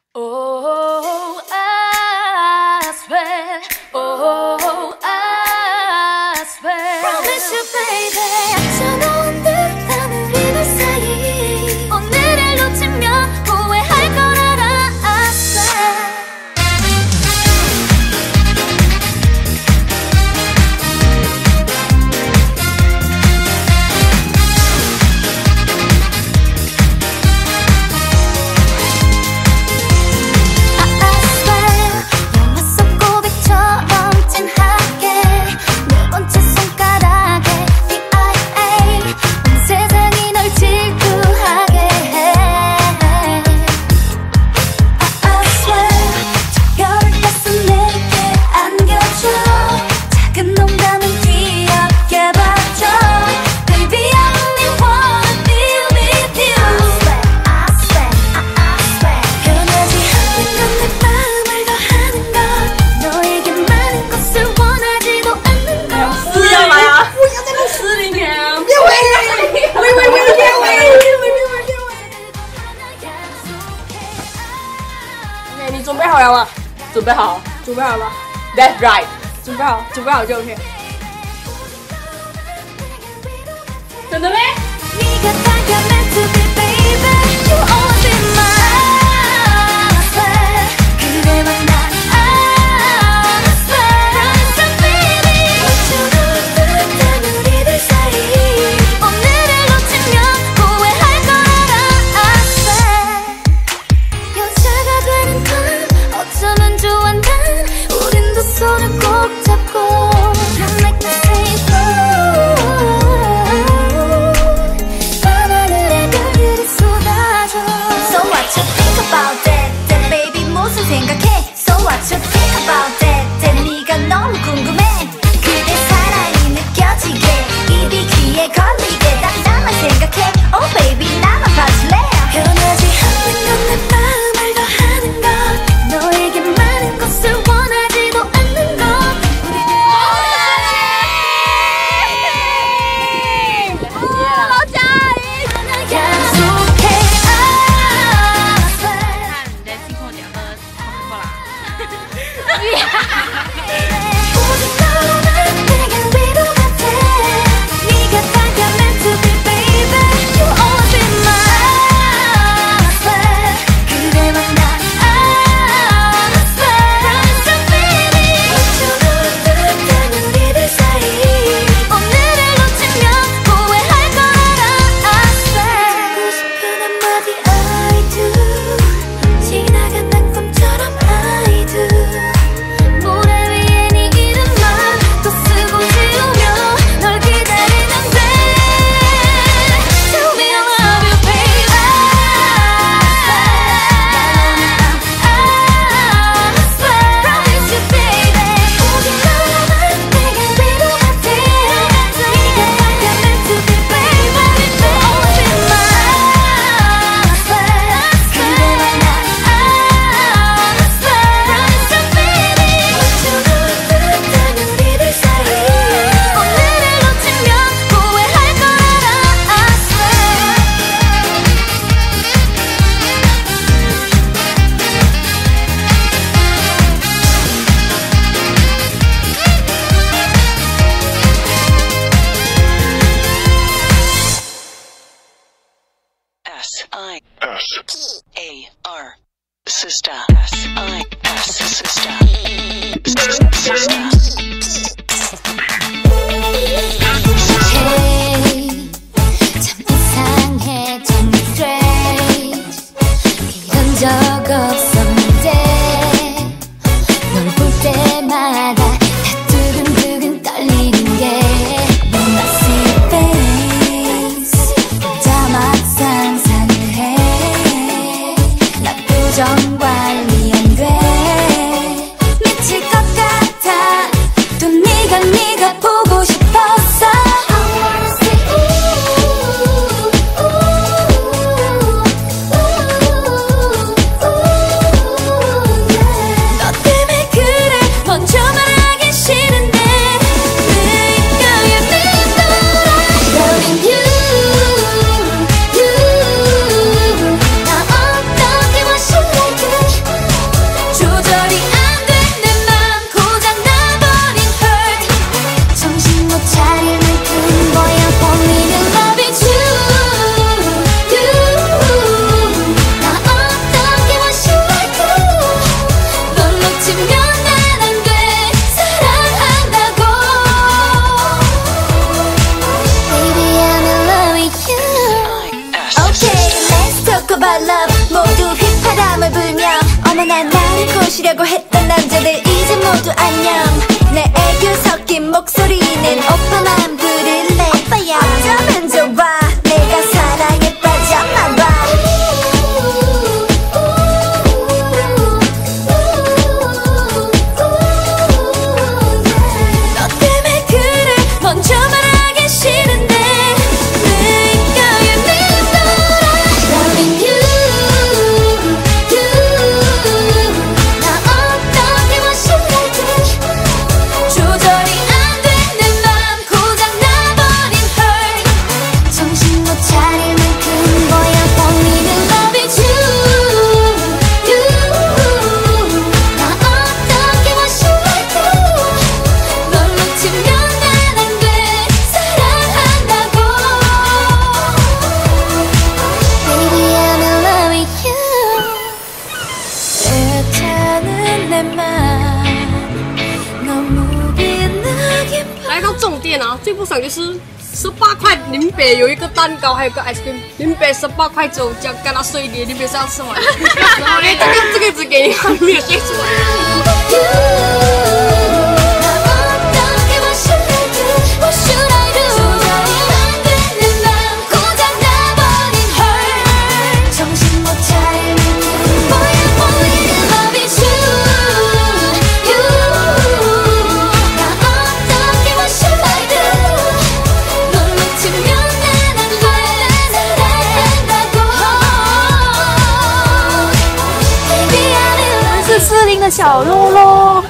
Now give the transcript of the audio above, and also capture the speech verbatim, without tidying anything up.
Oh, I swear. Oh, I swear. Promise you, baby. 쳐놓은 듯한 우리들 사이 오늘을 놓치면 후회할 걸 알아. I swear. OK， 你准备好了吗？准备好，准备好了。That's right， 准备好，准备好就 OK。等等呗。 S I S P A R Sister S I S Sister Sister Hey 참 이상해 참 strange 이런 적 없었는데 널 볼 때마다 다 두근두근 떨리는 게 뭔가 see face 혼자 막 상상을 해 나 표정 관리 안 돼 미칠 것 같아 또 네가 네가 보고 싶었어 I wanna see ooh, ooh, ooh, ooh, ooh, yeah. 너 때문에 그래 먼저 말하기 싫은데 느껴야 믿어라 Loving you, you 나 어떻게 wash you like you 모두 안녕 내 애교 섞인 목소리는 오빠만 부를래 오빠야 어쩌면 좋아 내가 사랑에 빠졌나봐 너 때문에 그래 먼저 말하기 싫은데 내가야 믿어라 Loving you, you 나 어떻게 what should I do 조절이 안 되는 맘 고장 나버린 hurt 정신 못 차릴 만큼 뭐야 뻥이는 loving you, you 나 어떻게 what should I do 널 놓치면 난 안 돼 사랑한다고 Baby I'm in love with you 애타는 내 맘 너무 빛나게 来到重点啊，最不爽就是十八块林北有一个蛋糕，还有个 ice cream。林北十八块九，加干它碎一点，林北是要吃完。然后呢，这个这个只给你看，没有写出来。 是司令的小肉肉。